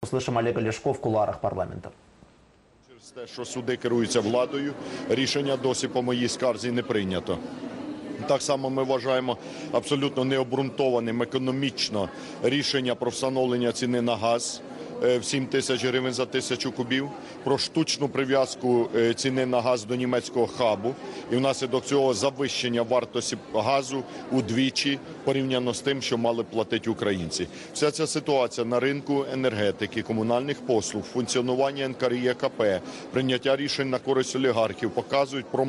услышим Олега Ляшко в кулуарах парламента. Через те, що суди керуються владою, рішення досі по моїй скарзі не прийнято. Так само ми вважаємо абсолютно необґрунтованим економічно рішення про встановлення ціни на газ в 7 тисяч гривень за 1000 кубів, про штучну прив'язку ціни на газ до німецького хабу і внаслідок цього завищення вартості газу удвічі порівняно з тим, що мали платити українці. Вся ця ситуація на ринку енергетики, комунальних послуг, функціонування НКРЕКП, прийняття рішень на користь олігархів показують про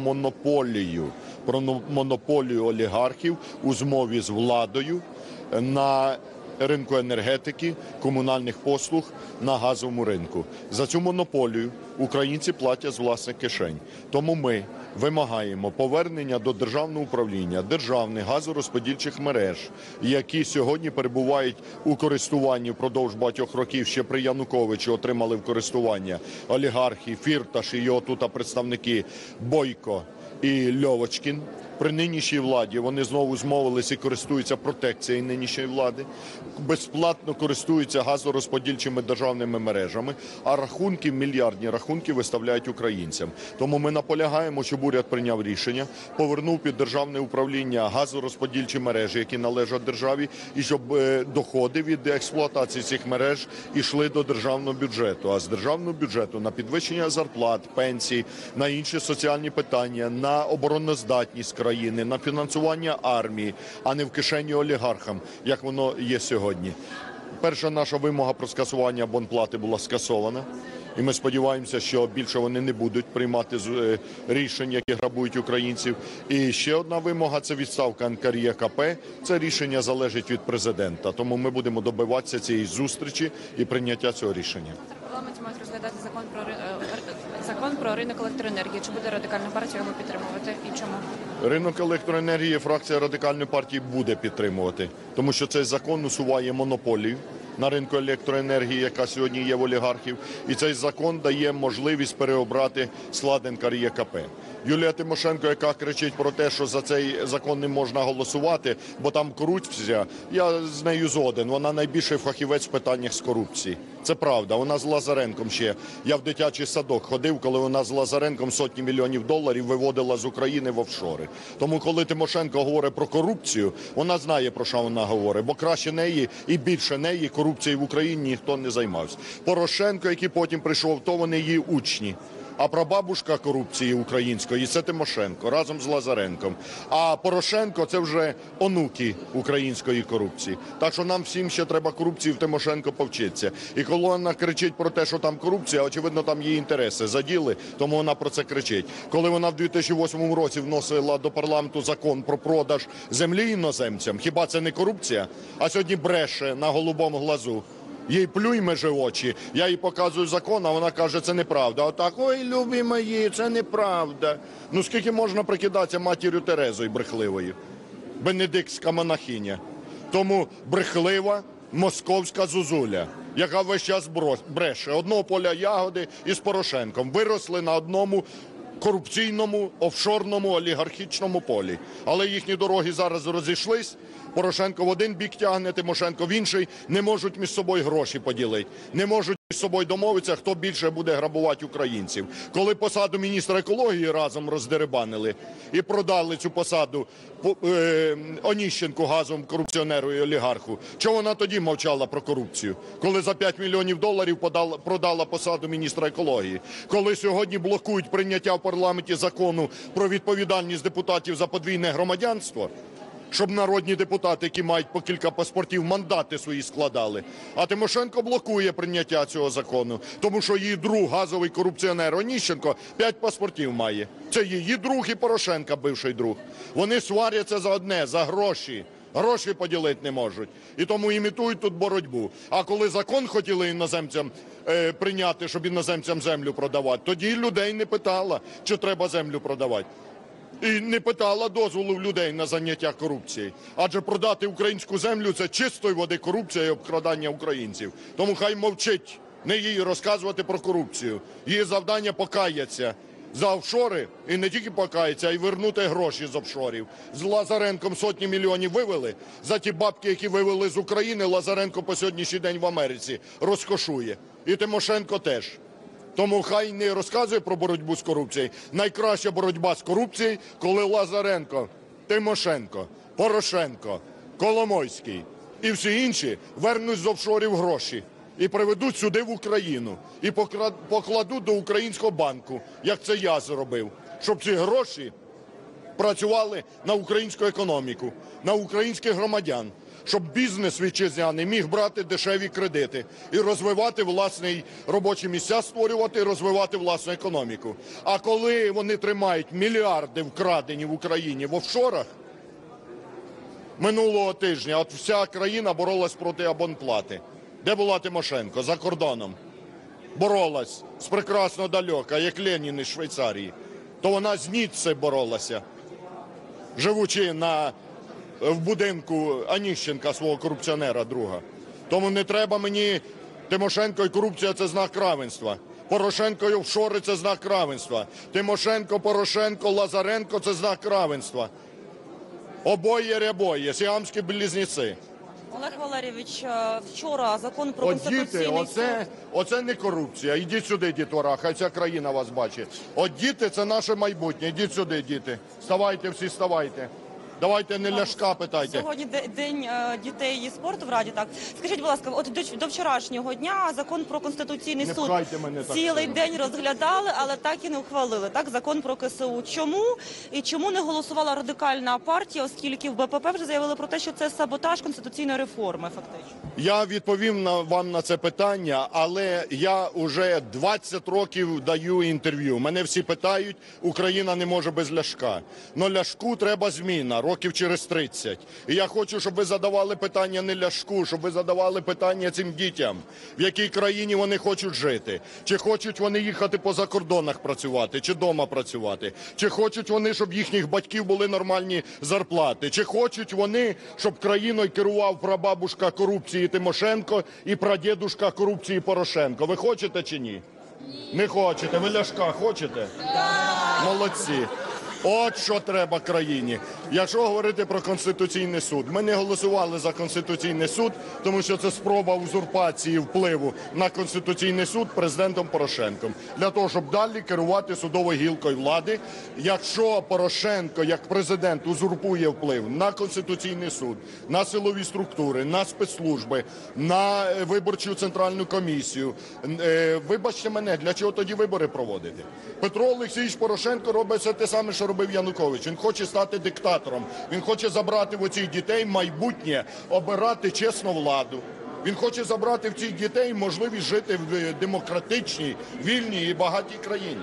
монополію олігархів у змові з владою на ринку енергетики, комунальних послуг, на газовому ринку. За цю монополію українці платять з власних кишень. Тому ми вимагаємо повернення до державного управління державних газорозподільчих мереж, які сьогодні перебувають у користуванні впродовж багатьох років, ще при Януковичі отримали в користування олігархи, Фірташ і його тут представники Бойко і Льовочкін. При нинішній владі вони знову змовилися і користуються протекцією нинішньої влади, безплатно користуються газорозподільчими державними мережами, а рахунки, мільярдні рахунки виставляють українцям. Тому ми наполягаємо, щоб уряд прийняв рішення, повернув під державне управління газорозподільчі мережі, які належать державі, і щоб доходи від експлуатації цих мереж йшли до державного бюджету. А з державного бюджету на підвищення зарплат, пенсій, на інші соціальні питання, на обороноздатність країни, на фінансування армії, а не в кишені олігархам, як воно є сьогодні. Перша наша вимога про скасування абонплати була скасована. І ми сподіваємося, що більше вони не будуть приймати рішень, які грабують українців. І ще одна вимога – це відставка НКРЕКП. Це рішення залежить від президента. Тому ми будемо добиватися цієї зустрічі і прийняття цього рішення. В парламенті мають розглядати закон про ринок електроенергії. Чи буде Радикальна партія його підтримувати і чому? Ринок електроенергії фракція Радикальної партії буде підтримувати, тому що цей закон усуває монополію на ринку електроенергії, яка сьогодні є в олігархів, і цей закон дає можливість переобрати склад НКРЕКП. Юлія Тимошенко, яка кричить про те, що за цей закон не можна голосувати, бо там корупція, я з нею згоден, вона найбільший фахівець в питаннях з корупції. Це правда, вона з Лазаренком ще. Я в дитячий садок ходив, коли вона з Лазаренком сотні мільйонів доларів виводила з України в офшори. Тому коли Тимошенко говорить про корупцію, вона знає, про що вона говорить, бо краще неї і більше неї корупцією в Україні ніхто не займався. Порошенко, який потім прийшов, то вони її учні. А прабабушка корупції української – це Тимошенко разом з Лазаренком. А Порошенко – це вже онуки української корупції. Так що нам всім ще треба корупції в Тимошенко повчитися. І коли вона кричить про те, що там корупція, очевидно, там її інтереси заділи, тому вона про це кричить. Коли вона в 2008 році вносила до парламенту закон про продаж землі іноземцям, хіба це не корупція? А сьогодні бреше на голубому глазу. Їй плюй межи очі, я їй показую закон, а вона каже, це неправда. Отак, ой, любі мої, це неправда. Ну скільки можна прикидатися матір'ю Терезою брехливою? Бенедиктська монахиня. Тому брехлива московська зузуля, яка весь час бреше. Одного поля ягоди із Порошенком. Виросли на одному корупційному, офшорному, олігархічному полі. Але їхні дороги зараз розійшлись. Порошенко в один бік тягне, Тимошенко в інший, не можуть між собою гроші поділити, не можуть між собою домовитися, хто більше буде грабувати українців. Коли посаду міністра екології разом роздерибанили і продали цю посаду Оніщенку, газовому корупціонеру і олігарху, чого вона тоді мовчала про корупцію? Коли за 5 мільйонів доларів продала посаду міністра екології? Коли сьогодні блокують прийняття в парламенті закону про відповідальність депутатів за подвійне громадянство? Щоб народні депутати, які мають по кілька паспортів, мандати свої складали. А Тимошенко блокує прийняття цього закону, тому що її друг, газовий корупціонер Оніщенко, 5 паспортів має. Це її друг і Порошенка, бивший друг. Вони сваряться за одне – за гроші. Гроші поділити не можуть. І тому імітують тут боротьбу. А коли закон хотіли іноземцям прийняти, щоб іноземцям землю продавати, тоді людей не питала, чи треба землю продавати. І не питала дозволу в людей на заняття корупцією. Адже продати українську землю – це чистої води корупція і обкрадання українців. Тому хай мовчить, не їй розказувати про корупцію. Її завдання – покаятися за офшори і не тільки покається, а й вернути гроші з офшорів. З Лазаренком сотні мільйонів вивели, за ті бабки, які вивели з України, Лазаренко по сьогоднішній день в Америці розкошує. І Тимошенко теж. Тому хай не розказує про боротьбу з корупцією. Найкраща боротьба з корупцією, коли Лазаренко, Тимошенко, Порошенко, Коломойський і всі інші вернуть з офшорів гроші і приведуть сюди в Україну, і покладуть до українського банку, як це я зробив, щоб ці гроші працювали на українську економіку, на українських громадян, щоб бізнес вітчизняний міг брати дешеві кредити і розвивати власні робочі місця, створювати і розвивати власну економіку. А коли вони тримають мільярди вкрадені в Україні в офшорах, минулого тижня от вся країна боролась проти абонплати. Де була Тимошенко? За кордоном. Боролась з прекрасно далека, як Ленін із Швейцарії. То вона з Ніцце боролася, живучи в будинку Аніщенка, свого корупціонера друга. Тому не треба мені Тимошенко і корупція – це знак равенства. Порошенко і офшори – це знак равенства. Тимошенко, Порошенко, Лазаренко – це знак равенства. Обоє рябоє, сіамські близнюці. Олег Валерійович, вчора закон про От Конституційний діти, суд... оце не корупція. Ідіть сюди, дітвора, хай ця країна вас бачить. От діти – це наше майбутнє. Ідіть сюди, діти. Вставайте всі, вставайте. Давайте не Ляшка питайте. Сьогодні день дітей і спорту в Раді, так. Скажіть, будь ласка, от до вчорашнього дня закон про Конституційний Не суд пхайте мене так цілий сильно. день розглядали, але так і не ухвалили. Так, закон про КСУ. Чому? І чому не голосувала Радикальна партія, оскільки в БПП вже заявили про те, що це саботаж конституційної реформи, фактично? Я відповім вам на це питання, але я уже 20 років даю інтерв'ю. Мене всі питають, Україна не може без Ляшка. Но Ляшку треба зміна, років через 30. І я хочу, щоб ви задавали питання не Ляшку, щоб ви задавали питання цим дітям, в якій країні вони хочуть жити. Чи хочуть вони їхати по закордонах працювати, чи дома працювати. Чи хочуть вони, щоб їхніх батьків були нормальні зарплати. Чи хочуть вони, щоб країною керував прабабушка корупції Тимошенко і прадідушка корупції Порошенко. Ви хочете чи ні? Не хочете. Ви Ляшка хочете? Молодці. От що треба країні. Якщо говорити про Конституційний суд, ми не голосували за Конституційний суд, тому що це спроба узурпації впливу на Конституційний суд президентом Порошенком. Для того, щоб далі керувати судовою гілкою влади. Якщо Порошенко, як президент, узурпує вплив на Конституційний суд, на силові структури, на спецслужби, на виборчу центральну комісію, вибачте мене, для чого тоді вибори проводити? Петро Олексійович Порошенко робить все те саме, що робив Янукович. Він хоче стати диктатором. Він хоче забрати в оцих дітей майбутнє, обирати чесну владу. Він хоче забрати в цих дітей можливість жити в демократичній, вільній і багатій країні.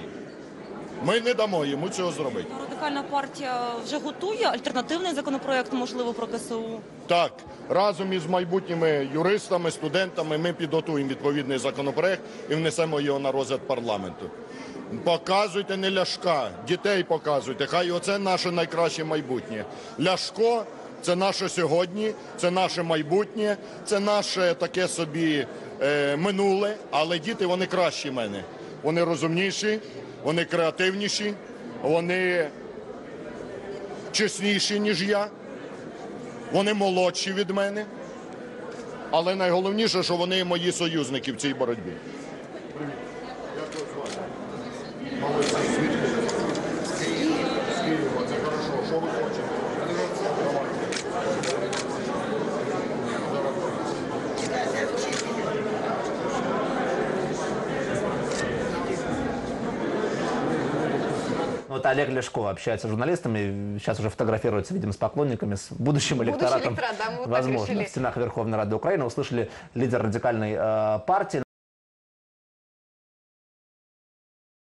Ми не дамо йому цього зробити. Радикальна партія вже готує альтернативний законопроект, можливо, про КСУ? Так, разом із майбутніми юристами, студентами ми підготуємо відповідний законопроект і внесемо його на розгляд парламенту. Показуйте не Ляшка, дітей показуйте, хай оце наше найкраще майбутнє. Ляшко – це наше сьогодні, це наше майбутнє, це наше таке собі минуле, але діти, вони кращі мене. Вони розумніші, вони креативніші, вони чесніші, ніж я, вони молодші від мене, але найголовніше, що вони мої союзники в цій боротьбі. Молодці, звідки? З Києва, це хорошо. Що ви хочете? Вот Олег Ляшко общается с журналистами, сейчас уже фотографируется, видимо, с поклонниками, с будущим Будущий электоратом. электорат, да, мы вот так Возможно, решили. в стенах Верховной Рады Украины услышали лидер радикальной партии.